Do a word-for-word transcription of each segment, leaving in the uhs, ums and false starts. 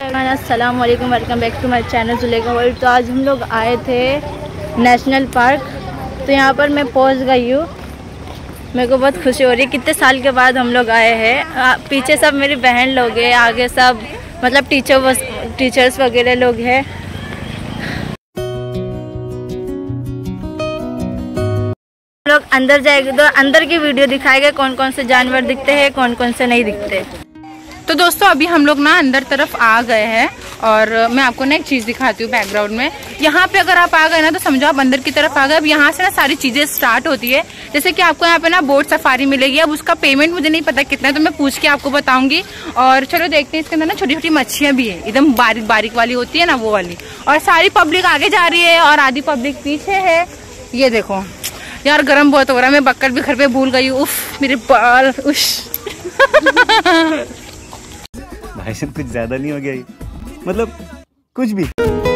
अस्सलाम वालेकुम, welcome back to my channel Zulekha world. तो आज हम लोग आए थे नेशनल पार्क, तो यहाँ पर मैं पहुँच गई हूँ। मेरे को बहुत खुशी हो रही है, कितने साल के बाद हम लोग आए हैं। पीछे सब मेरी बहन लोग हैं, आगे सब मतलब टीचर टीचर्स वगैरह लोग हैं। लोग अंदर जाएंगे तो अंदर की वीडियो दिखाएंगे, कौन कौन से जानवर दिखते हैं, कौन कौन से नहीं दिखते। तो दोस्तों अभी हम लोग ना अंदर तरफ आ गए हैं और मैं आपको ना एक चीज़ दिखाती हूँ बैकग्राउंड में। यहाँ पे अगर आप आ गए ना तो समझो आप अंदर की तरफ आ गए। अब यहाँ से ना सारी चीज़ें स्टार्ट होती है। जैसे कि आपको यहाँ पे ना बोट सफारी मिलेगी। अब उसका पेमेंट मुझे नहीं पता कितना है, तो मैं पूछ के आपको बताऊंगी। और चलो देखते हैं। इसके अंदर ना छोटी छोटी मच्छियाँ भी है, एकदम बारीक बारीक वाली होती है ना, वो वाली। और सारी पब्लिक आगे जा रही है और आधी पब्लिक पीछे है। ये देखो यार, गर्म बहुत हो रहा है। मैं बक्कर भी घर पे भूल गई हूँ। उफ मेरे बाल उश भाई साहब कुछ ज्यादा नहीं हो गया ये? मतलब कुछ भी।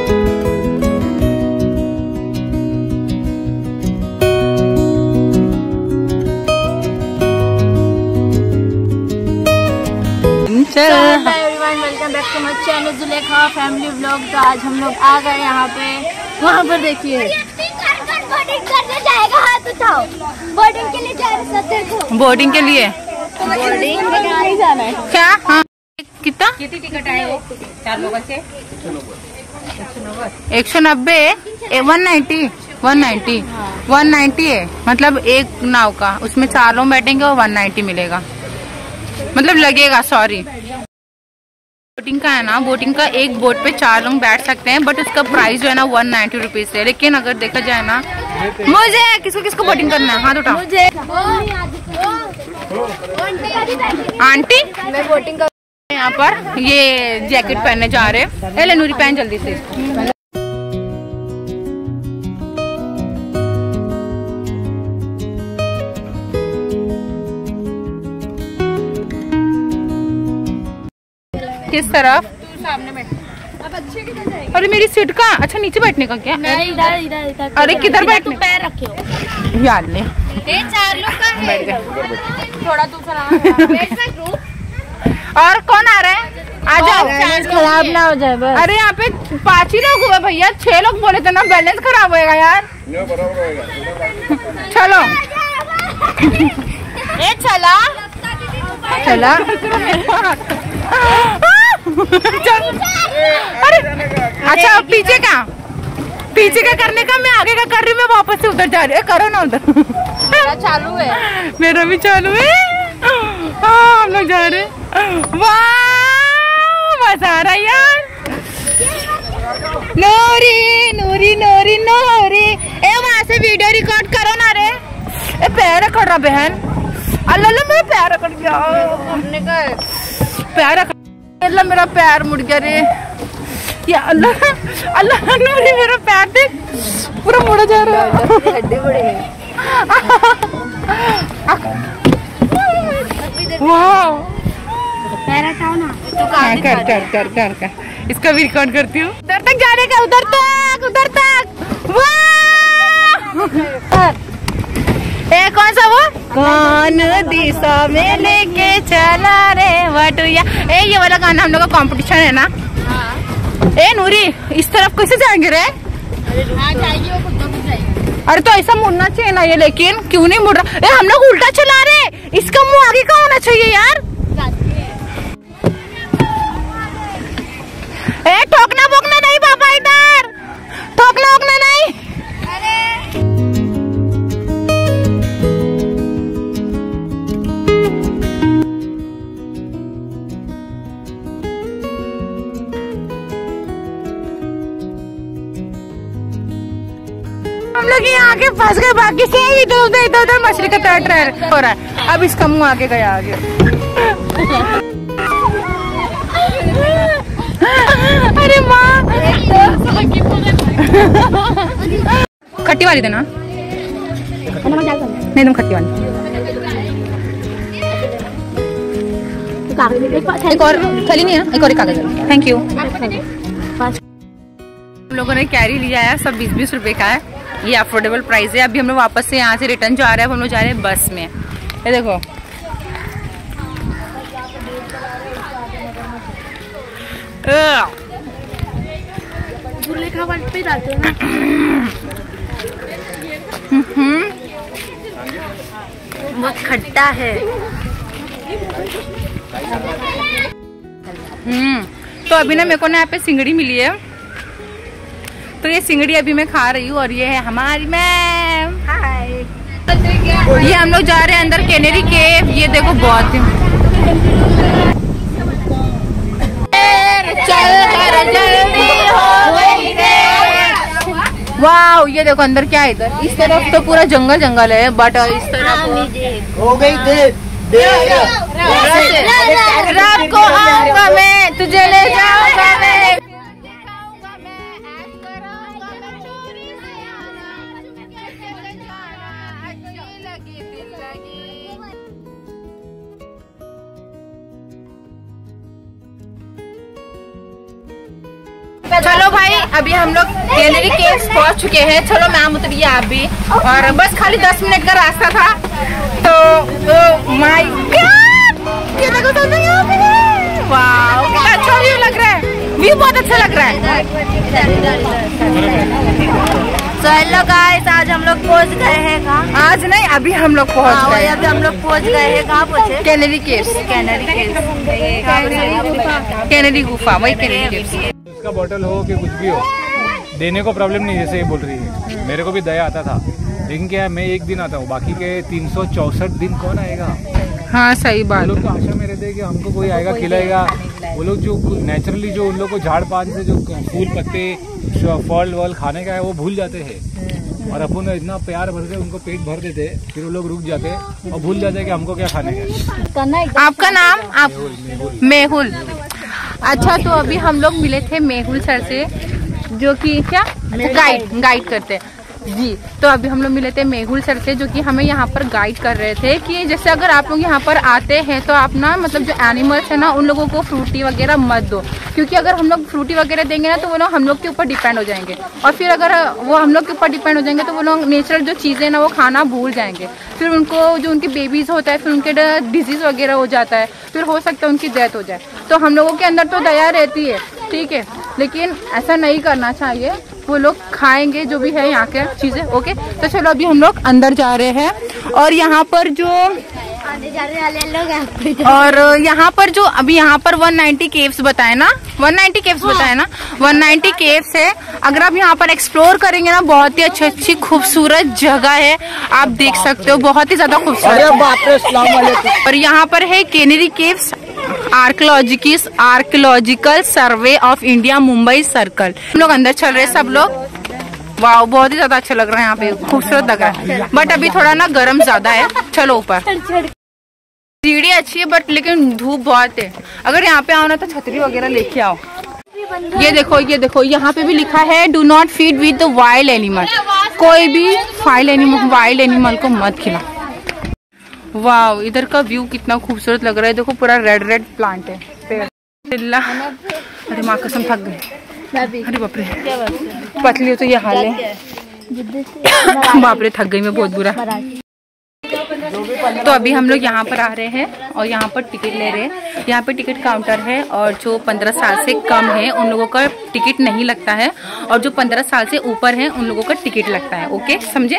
Welcome back to my channel Zulekha family vlog. तो आज हम लोग आ गए यहाँ पे। वहाँ पर देखिए बोटिंग करने जाएगा, हाथ उठाओ। बोटिंग के लिए जा रहे हैं। बोटिंग के लिए बोटिंग नहीं जाना है क्या? हाँ कितना कितनी टिकट आए हो चार लोगों से? एक सौ नब्बे one ninety one ninety one ninety है। मतलब एक नाव का, उसमें चार लोग बैठेंगे और वन नाइन्टी मिलेगा, मतलब लगेगा। सॉरी, बोटिंग का है ना, बोटिंग का एक बोट पे चार लोग बैठ सकते हैं, बट उसका प्राइस जो है ना वन नाइन्टी रुपीज है। लेकिन अगर देखा जाए ना, मुझे किसको किसको बोटिंग करना है? हाथ उठाओ। मुझे आंटी मैं बोटिंग कर यहाँ पर ये जैकेट पहनने जा रहे हैं। ले नूरी पहन जल्दी से। किस तरफ? सामने में। अब अच्छे किधर जाएंगे? अरे मेरी सीट का, अच्छा नीचे बैठने का क्या? नहीं, इधर इधर इधर। अरे किधर बैठने? पैर रखे हो यार ले ये चार लोग का है। बैठ गए। थोड़ा दूसरा और कौन आ रहा है? आ जाओ, खराब ना हो जाए बस। अरे यहाँ पे पांच ही लोग हुए भैया, छह लोग बोले थे ना, बैलेंस खराब होएगा यार। चलो ए चला चला। अरे अच्छा पीछे का पीछे का करने का, मैं आगे का कर रही हूँ। मैं वापस से उधर जा रही हूँ। करो ना उधर। मेरा चालू है। मेरा भी चालू है। हाँ हम लोग जा रहे हैं। वाह मजा आ रहा है यार। नूरी नूरी नूरी नूरी, ए वहाँ से वीडियो रिकॉर्ड करो ना रे। ए पैर कर रहा बहन। अल्लाह अल्लाह मेरा पैर कर गया। हमने कहा पैर अल्लाह मेरा पैर मुड़ गया रे। या अल्लाह अल्लाह नूरी मेरा पैर देख पूरा मुड़ा जा रहा है। हड्डी बड़ी है। वाह पैर हटाओ ना। हाँ, कर कर कर कर कर इसका भी रिकॉर्ड करती हूँ। उधर तक जाने का, उधर तक उधर तक। वाह ए कौन सा वो? कौन दिशा में लेके चला रे वटुया। ए ये वाला गाना हम लोग का कंपटीशन है ना। ए नूरी इस तरफ कैसे जाएंगे रे? अरे तो ऐसा मुड़ना चाहिए ना ये, लेकिन क्यों नहीं मुड़ रहा? ए हम लोग उल्टा चला रहे, इसका मुंह आगे का होना चाहिए यार। ए ठोकना बोकना नहीं पापा, इधर ठोकना वोकना नहीं। हम लोग यहाँ आके फंस गए, बाकी से इधर उधर इधर उधर मछली का तरह ट्रेन हो रहा है। अब इसका मुंह आगे गया आगे। अरे माँ खट्टी वाली देना। नहीं तुम खट्टी वाली। एक और थैली नहीं है? एक और कागज। Thank you. हम लोगों ने कैरी लिया है, सब बीस बीस रुपए का है। ये अफोर्डेबल प्राइस है। अभी हम लोग वापस से यहाँ से रिटर्न जा रहे हैं। अब हम लोग जा रहे हैं बस में। ये देखो पे डालते हो ना। बहुत खट्टा है। हम्म तो अभी ना मेरे को ना यहाँ पे सिंगड़ी मिली है, तो ये सिंगड़ी अभी मैं खा रही हूँ और ये है हमारी मैम। हाय। ये हम लोग जा रहे हैं अंदर कैनेरी केव। ये देखो बहुत ही वाह। ये देखो अंदर क्या है, इधर इस तरफ तो पूरा जंगल जंगल है, बट इस तरफ हो गई देर रात को आऊंगा मैं, तुझे ले जाऊंगा मैं। चलो भाई अभी हम लोग कैनेरी केव्स पहुंच चुके हैं। चलो मैम उतरिए आप भी, और बस खाली दस मिनट का रास्ता था। तो माय गॉड, ये देखो तो यहाँ पे वाओ कितना अच्छा व्यू लग रहा है, व्यू बहुत अच्छा लग रहा है। तो हेलो गाइस, आज हम लोग पहुंच गए हैं कहाँ? आज नहीं, अभी हम लोग पहुंच गए। अभी हम लोग पहुंच गए हैं। कहाँ पहुंचे? कैनेरी केव्स। कैनेरी केव्स। कैनेरी गुफा, वही कैनेरी केव्स। का बॉटल हो कि कुछ भी हो, देने को प्रॉब्लम नहीं, जैसे ये बोल रही है। मेरे को भी दया आता था, लेकिन क्या है मैं एक दिन आता हूँ, बाकी के तीन सौ चौसठ दिन कौन आएगा? हाँ सही बात। वो लोग तो आशा में रहते हैं कि हमको कोई आएगा खिलाएगा। वो लोग जो नेचुरली जो उन लोग को झाड़ पान से जो फूल पत्ते फल वल खाने का है वो भूल जाते हैं, और अपन इतना प्यार भर के उनको पेट भर देते, फिर वो लोग रुक जाते और भूल जाते कि हमको क्या खाने का। आपका नाम? आप मेहुल। अच्छा, तो अभी हम लोग मिले थे मेहुल सर से, जो कि क्या गाइड गाइड करते हैं जी। तो अभी हम लोग मिले थे मेहुल सर से, जो कि हमें यहाँ पर गाइड कर रहे थे कि जैसे अगर आप लोग यहाँ पर आते हैं तो आप ना मतलब जो एनिमल्स है ना उन लोगों को फ्रूटी वगैरह मत दो, क्योंकि अगर हम लोग फ्रूटी वगैरह देंगे ना तो वो लोग हम लोग के ऊपर डिपेंड हो जाएंगे, और फिर अगर वो हम लोग के ऊपर डिपेंड हो जाएंगे तो वो लोग नेचुरल जो चीज़ें ना वो खाना भूल जाएंगे। फिर उनको जो उनके बेबीज होता है फिर उनके डिजीज वगैरह हो जाता है, फिर हो सकता है उनकी डेथ हो जाए। तो हम लोगों के अंदर तो दया रहती है, ठीक है, लेकिन ऐसा नहीं करना चाहिए। वो लोग खाएंगे जो भी है यहाँ के चीजें। ओके, तो चलो अभी हम लोग अंदर जा रहे हैं, और यहाँ पर जो और यहाँ पर जो अभी यहाँ पर एक सौ नब्बे केव्स बताए ना, एक सौ नब्बे केव्स बताए ना, एक सौ नब्बे केव्स है। अगर आप यहाँ पर एक्सप्लोर करेंगे ना, बहुत ही अच्छी अच्छी खूबसूरत जगह है, आप देख सकते हो, बहुत ही ज्यादा खूबसूरत। और यहाँ पर है Kanheri caves archaeological archaeological survey of India Mumbai circle. हम लोग अंदर चल रहे हैं सब लोग। वाह, बहुत ही ज्यादा अच्छा लग रहा है, यहाँ पे खूबसूरत लग रहा है, बट अभी थोड़ा ना गर्म ज्यादा है। चलो ऊपर, सीढ़ी अच्छी है बट लेकिन धूप बहुत है। अगर यहाँ पे आओ ना तो छतरी वगैरह लेके आओ। ये देखो ये देखो यहाँ पे भी लिखा है do not feed with the wild animal, कोई भी वाइल्ड एनिमल वाइल्ड एनिमल को मत खिला। वाह, इधर का व्यू कितना खूबसूरत लग रहा है, देखो पूरा रेड रेड प्लांट है, पेड़। अरे माँ कसम थक गई, अरे बाप रे, पतली हो तो ये हाल है, बाप रे थक गई मैं बहुत बुरा। तो अभी हम लोग यहाँ पर आ रहे हैं और यहाँ पर टिकट ले रहे हैं। यहाँ पे टिकट काउंटर है, और जो पंद्रह साल से कम है उन लोगों का टिकट नहीं लगता है, और जो पंद्रह साल से ऊपर है उन लोगों का टिकट लगता है। ओके, समझे?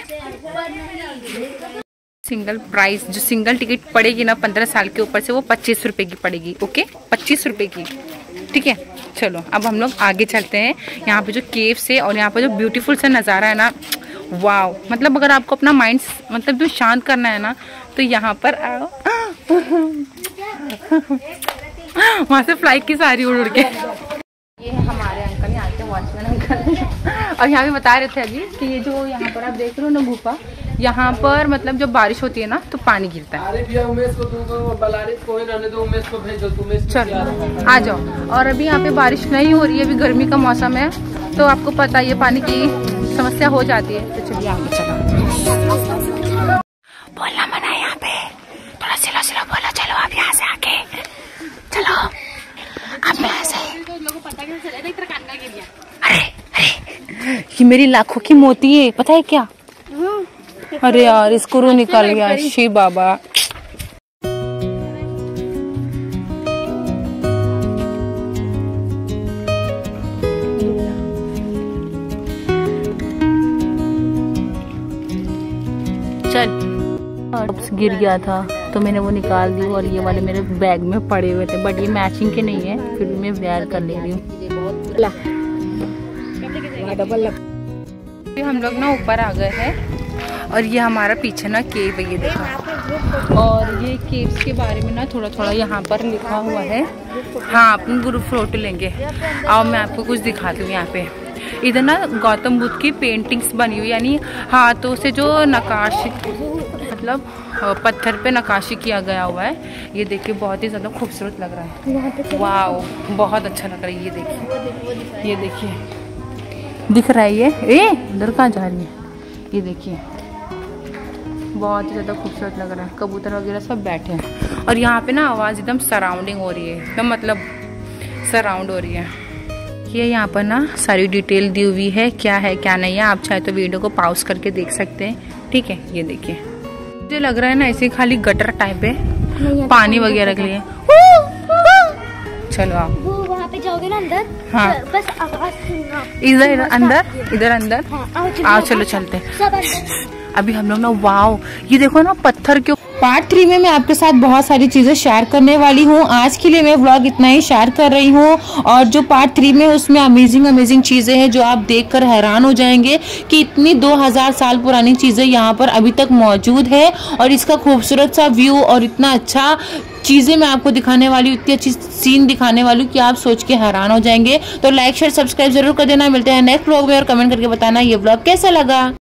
सिंगल प्राइस जो सिंगल टिकट पड़ेगी ना पंद्रह साल के ऊपर से, वो पच्चीस रुपए की पड़ेगी। ओके, पच्चीस रुपए की, ठीक है। चलो अब हम लोग आगे चलते हैं। यहाँ पे जो केव्स है और यहाँ पे जो ब्यूटीफुल सा नज़ारा है ना, वाओ, मतलब अगर आपको अपना माइंड मतलब जो शांत करना है ना तो यहाँ पर आओ। वहाँ से फ्लाइट की सारी उड़ उड़ के। ये हमारे अंकल यहाँ के वॉचमैन अंकल, और यहाँ पे बता रहे थे अभी कि ये जो यहाँ पर आप देख रहे हो ना गुफा, यहाँ पर मतलब जब बारिश होती है ना तो पानी गिरता है। चलो आ जाओ। और अभी यहाँ पे बारिश नहीं हो रही है, अभी गर्मी का मौसम है, तो आपको पता है ये पानी की समस्या हो जाती है। तो चलिए आगे चलो। बोलना मना है यहाँ पे, थोड़ा सिला सिला बोला। चलो आप यहाँ से आके चलो, अब मैं ऐसे अरे अरे ये मेरी लाखों की मोती है, पता है क्या? अरे यार इसको रू निकाल गया, शी बाबा। टॉप्स गिर गया था तो मैंने वो निकाल दी और ये वाले मेरे बैग में पड़े हुए थे, बट ये मैचिंग के नहीं है, फिर भी मैं वेयर कर ले रही हूँ। हम लोग ना ऊपर आ गए हैं और ये हमारा पीछे ना केव है, ये देखो। और ये केव्स के बारे में ना थोड़ा थोड़ा यहाँ पर लिखा हुआ है। हाँ, अपन ग्रुप फोटो लेंगे। आओ मैं आपको कुछ दिखाती हूँ। यहाँ पे इधर ना गौतम बुद्ध की पेंटिंग्स बनी हुई, यानी हाथों से जो नक्काशी, मतलब पत्थर पे नक्काशी किया गया हुआ है। ये देखिए बहुत ही ज़्यादा खूबसूरत लग रहा है। वाओ, बहुत अच्छा लग रहा है। ये देखिए, ये देखिए दिख रहा है ये। ए इधर कहाँ जा रही है? ये देखिए बहुत ही ज़्यादा खूबसूरत लग रहा है। कबूतर वगैरह सब बैठे हैं और यहाँ पे ना आवाज़ एकदम सराउंडिंग हो रही है, एकदम मतलब सराउंड हो रही है। ये यहाँ पर ना सारी डिटेल दी हुई है, क्या है क्या नहीं है। आप चाहे तो वीडियो को पॉज करके देख सकते हैं, ठीक है। ये देखिए, मुझे लग रहा है ना ऐसे खाली गटर टाइप है, पानी वगैरह के लिए। चलो आप वो वहाँ पे जाओगे ना अंदर, हाँ, बस आवाज सुनना। इधर अंदर, इधर अंदर हाँ, आओ चलो, आओ चलो चलते हैं। सब अंदर। अभी हम लोग ना, वाओ ये देखो ना पत्थर के। पार्ट थ्री में मैं आपके साथ बहुत सारी चीजें शेयर करने वाली हूँ। आज के लिए मैं व्लॉग इतना ही शेयर कर रही हूँ, और जो पार्ट थ्री में उसमें अमेजिंग अमेजिंग चीजें हैं जो आप देखकर हैरान हो जाएंगे कि इतनी दो हजार साल पुरानी चीजें यहाँ पर अभी तक मौजूद है। और इसका खूबसूरत सा व्यू और इतना अच्छा चीजें मैं आपको दिखाने वाली हूँ, इतनी अच्छी सीन दिखाने वाली हूँ कि आप सोच के हैरान हो जाएंगे। तो लाइक शेयर सब्सक्राइब जरूर कर देना। मिलते हैं नेक्स्ट व्लॉग में और कमेंट करके बताना ये व्लॉग कैसा लगा।